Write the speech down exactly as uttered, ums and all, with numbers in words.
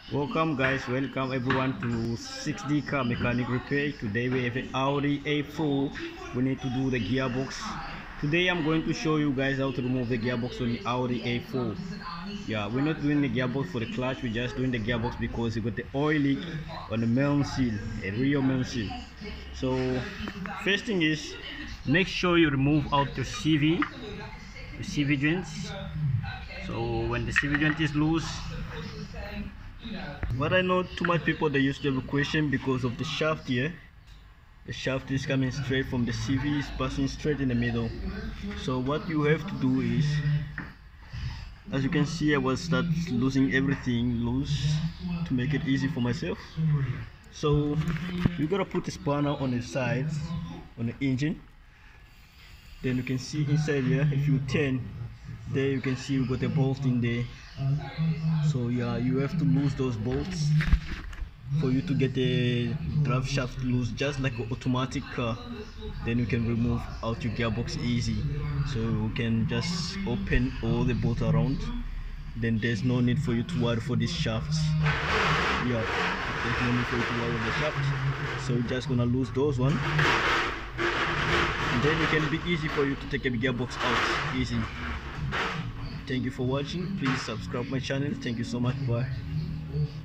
Welcome guys, welcome everyone to six D Car Mechanic Repair. Today we have an Audi A four. We need to do the gearbox. Today I'm going to show you guys how to remove the gearbox on the Audi A four. Yeah, we're not doing the gearbox for the clutch, we're just doing the gearbox because you got the oil leak on the main seal, a rear main seal. So first thing is, make sure you remove out the C V, the C V joints. So when the C V joint is loose, but I know too much people they used to have a question because of the shaft here. The shaft is coming straight from the C V, is passing straight in the middle. So what you have to do is, as you can see, I will start losing everything loose to make it easy for myself. So you gotta put the spanner on the sides, on the engine. Then you can see inside here, if you turn there, you can see we got a bolt in there. So yeah, you have to lose those bolts for you to get the drive shaft loose, just like an automatic car. Then you can remove out your gearbox easy. So you can just open all the bolts around. Then there's no need for you to worry for these shafts. Yeah, there's no need for you to worry with the shaft. So you're just gonna lose those one. And then it can be easy for you to take a gearbox out easy. Thank you for watching. Please subscribe my channel. Thank you so much. Bye.